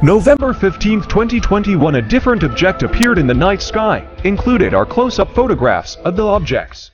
November 15, 2021, a different object appeared in the night sky. Included are close-up photographs of the objects.